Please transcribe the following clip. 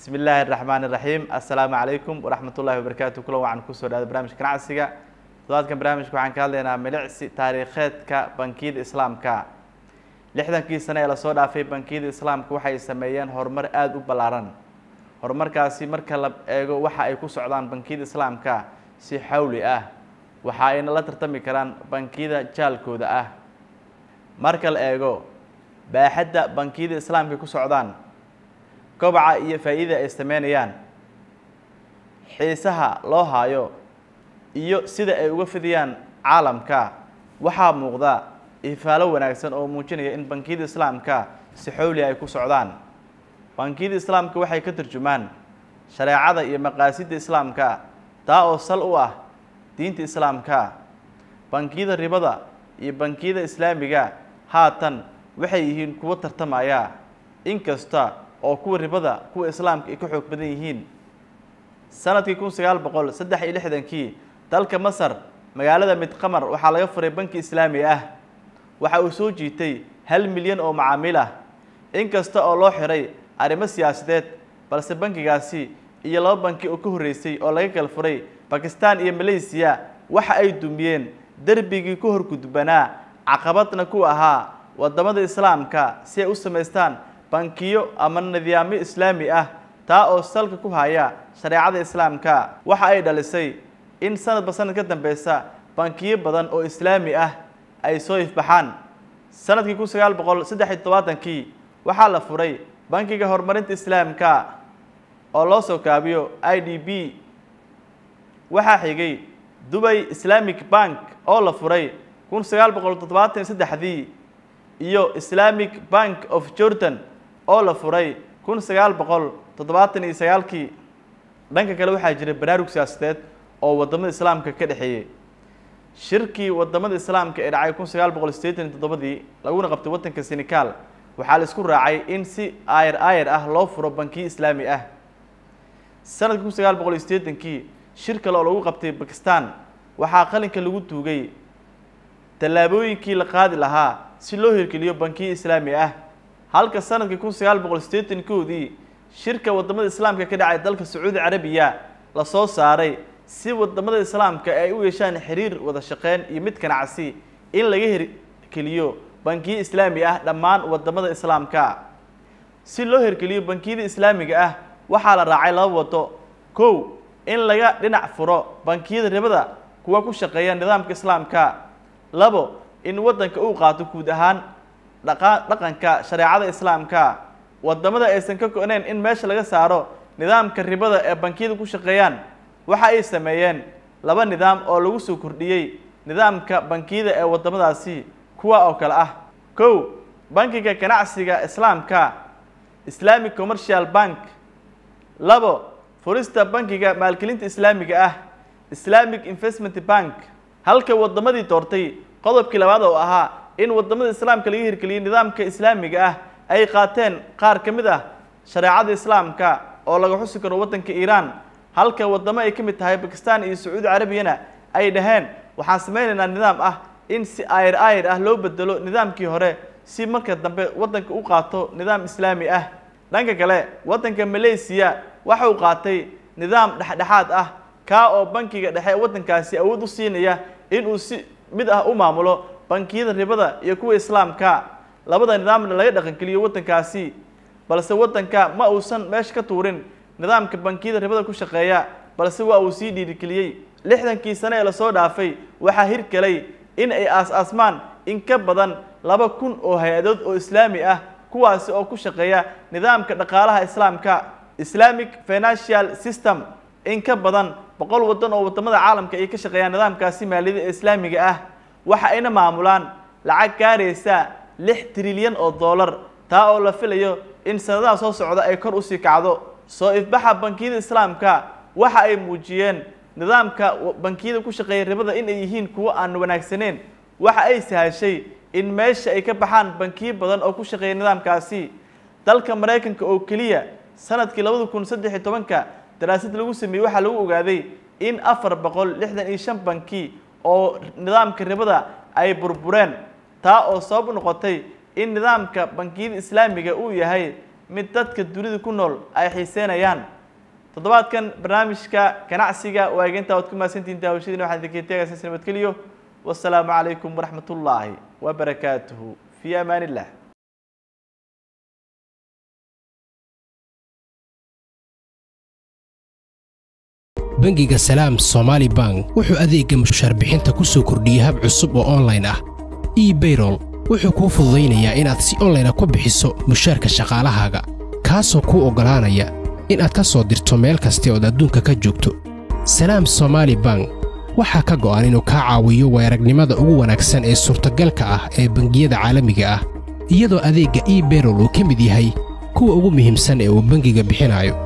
بسم الله الرحمن الرحيم السلام عليكم ورحمة الله وبركاته كل وعن كسر هذا برنامج كنعسية ضاد كان برنامج وعن كلنا ملعس تاريخات كبنكيد الإسلام لحدا كي سنة إلى صودا في بنكيد الإسلام كوحي سميان هرمر آد وبلارن هرمر كاسي مركب إيجو وحا يكوس عدان بنكيد الإسلام سي حولي وحا إن لا ترتمي كران بنكيد جالكو مركب إيجو باحدة بنكيد الإسلام كوس عدان كوبعة iyo faa'iido ay sameeyaan xiisaha loo hayo iyo sida ay uga fidiyaan caalamka waxa muuqda ifaalo wanaagsan oo muujinaya in bankiyada islaamka si xawli ay ku socdaan bankiyada islaamka waxay ka tarjumaan shariicada iyo maqaasidda islaamka taa oo sal u ah diinta islaamka bankiyada ribada iyo bankiyada islaamiga haatan waxay yihiin kuwa tartamaya inkasta oo kuwa ribada kuwa islaamka ay ka xoog badan yihiin sanadkii 1963 dalka Masar magaalada Midqamar waxa laga furay banki islaami waxa uu soo jiitay 1 milyan oo macaamiil inkasta oo loo xiray arrimo siyaasadeed balse bankigaasi iyo laba banki oo ka horeysay oo laga kala furay Pakistan iyo Malaysia waxa ay dumiyeen darbigii ku horgudbanaa caqabadna ku ahaa wadamada islaamka si ay u sameystaan bankiyo ama nidaamyo islaami taa oo salka ku haya shariicada islaamka waxa ay dhalisay in sanadba sanad ka dambeeysa bankiyo badan oo islaami ay soo ifbaxaan sanadkii 1973 waxa la furay bankiga horumarinta islaamka oo loo soo kaabiyo IDB waxa xigay Dubai Islamic Bank oo la furay 1973 iyo Islamic Bank of Jordan oo la furay 1979 dhanka kale waxa jiray baraarug siyaasadeed oo wadamada islaamka ka dhaxeeyay shirkii wadamada islaamka ee dhacay 1987 laguna qabtay wadanka Senegal waxa la isku raacay in si ayr loo furo bankiyo islaami sanadkii 1980 shir kale oo lagu qabtay Pakistan waxa qalinka lagu tuugay talaabooyinkii la qaadi lahaa si loo hirgeliyo bankiyo islaami halka sanadkii 1981 shirka wadamada islaamka ka dhacay dalka Sacuudi Carabiya la soo saaray si wadamada islaamka ay u yeeshaan xiriir wada shaqeyn iyo mid ganacsi in laga hirgeliyo bankiyo islaami dhammaan wadamada islaamka si loo hirgeliyo bankiyada islaamiga waxa la raacay laba wado kow in laga dhinac furo bankiyada ribada kuwa ku shaqeeya nidaamka islaamka labo in wadanka uu qaato guud ahaan dhaqanka shariicada islaamka wadamada aysan ka go'neen in meesha laga saaro nidaamka ribada ee bankiyada ku shaqeeyaan waxa ay sameeyeen laba nidaam oo lagu soo kordhiyay nidaamka bankiyada ee wadamadaasi kuwa oo kala kow bankiga ganacsiga islaamka Islamic Commercial Bank labo furista bankiga maalgelinta islaamiga Islamic Investment Bank halka wadamadii doortay qodobkii labaad oo ahaa in wadamada islaamka laga hirgeliyo nidaamka islaamiga ay qaateen qaar kamid shariicada islaamka oo laga xusi karo wadanka Iran halka wadamo ay kamid tahay Pakistan iyo Sacuudi Carabiya ay dhaheen waxaan sameeynaa nidaam in si ayr loo bedelo nidaamkii hore si marka dambe wadanka u qaato nidaam islaami dhanka kale wadanka Malaysia waxa uu qaatay nidaam dhexdhexaad ka oo bankiga dhexe wadankaasi awood u siinaya in uu si mid u maamulo bankiyada ribada iyo kuwa islaamka labada nidaamna laga dhaqan geliyo wadankaasi balse wadanka ma uusan meesha ka tuurin nidaamka bankiyada ribada ku shaqeeya balse waa uu sii dhiirigeliyay 60kii sano ee la soo dhaafay waxa hirgalay in ay aas-aasmaan in ka badan 2000 oo hay'adood oo islaami kuwaasi oo ku shaqeeya nidaamka dhaqaalaha islaamka Islamic Financial System in ka badan 100 wadan oo wadamada caalamka ay ka shaqeeyaan nidaamkaasi maaliyadda islaamiga waxa ayna maamulaan lacag gaaraysa 6 trilyan oo dollar taa oo la filayo in sanadaha soo socda ay kor u sii kacdo soo ifbaxa bankiyada islaamka waxa ay muujiyeen nidaamka bankiyada ku shaqeeya ribada in ay yihiin kuwa aan wanaagsaneyn waxa ay sahashay in meesha ay ka baxaan bankiyo badan oo ku shaqeeya nidaamkaasi dalka Mareykanka oo kaliya sanadkii 2013 daraasad lagu sameeyay waxa lagu ogaaday in 465 banki oo nidaamka ribada ay burbureen taa oo sabab noqotay in nidaamka bankiyada islaamiga uu yahay mid dadka dunida ku nool ay xiiseynayaan toddobaadkan barnaamijka ganacsiga waageynta waad ku maasantihiin daawashadiina waxaan idinka teegaysaa nabadgelyo wassalaamu calaykum waraxmatullaahi wabarakaatuhu fii amaan illah bangiga salaam Somali Bank wuxuu adeegga mushaar bixinta ku soo kordhiyay hab cusub oo online ah e-payroll wuxuu kuu fududeynayaa inaad si online ah ku bixiso mushaarka shaqaalahaaga kaasoo kuu ogolaanaya inaad ka soo dirto meel kasta oo adduunka ka joogto salaam Somali Bank waxaa ka go'an inuu ka caawiyo weeragnimada ugu wanaagsan ee suurtagalka ah ee bangiyada caalamiga ah iyadoo adeegga e-payroll uu ka mid yahay kuwa ugu muhiimsan ee uu bangiga bixinayo